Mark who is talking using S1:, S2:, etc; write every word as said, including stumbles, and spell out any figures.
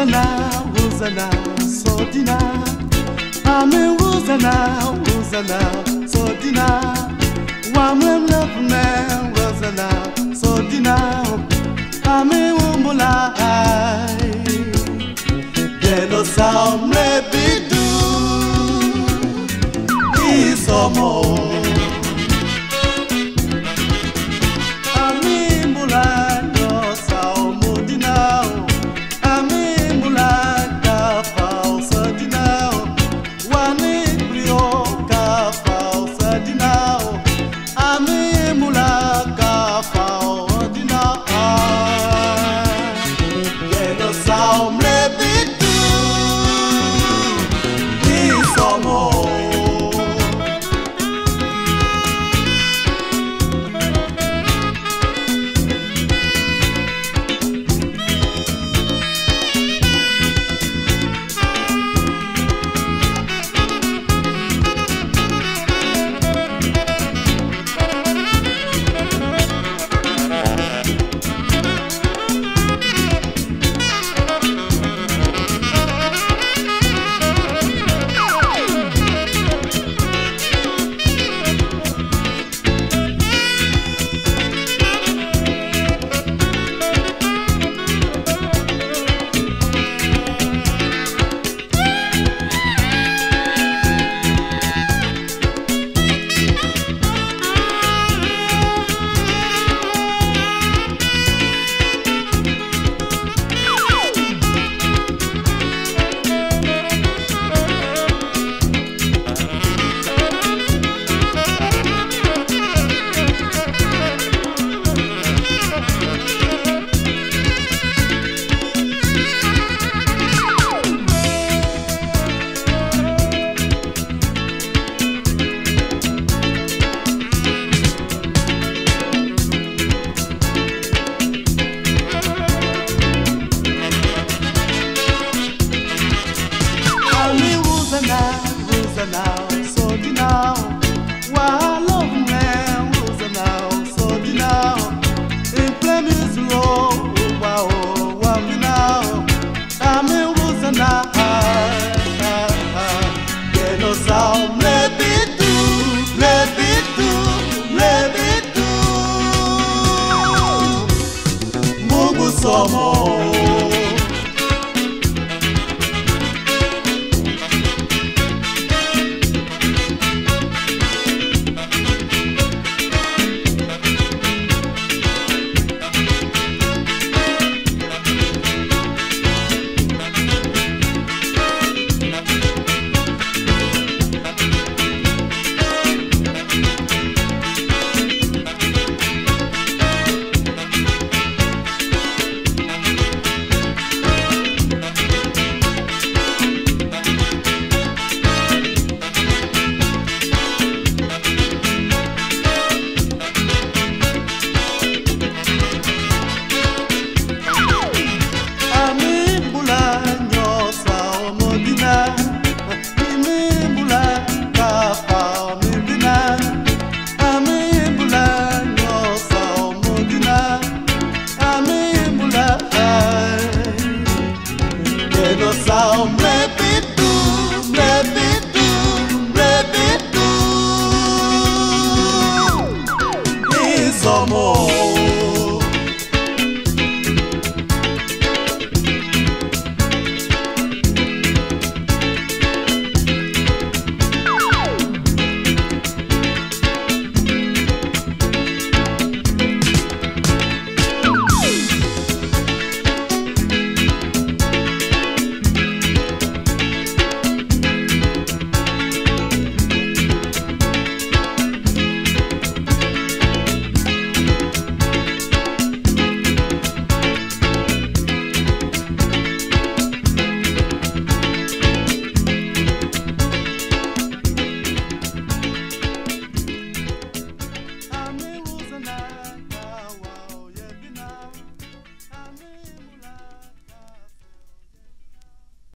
S1: Wuzana, wuzana, sodina. Ame wuzana, wuzana, sodina. Wamem love me, wuzana, sodina. Ame wumula, deno sound rebidu, isomo. Now, so now, why love man was now, so now, in premise low, wow, wow, now, I'm in was now, get no sound, let it do, let it do, let it do, move some more.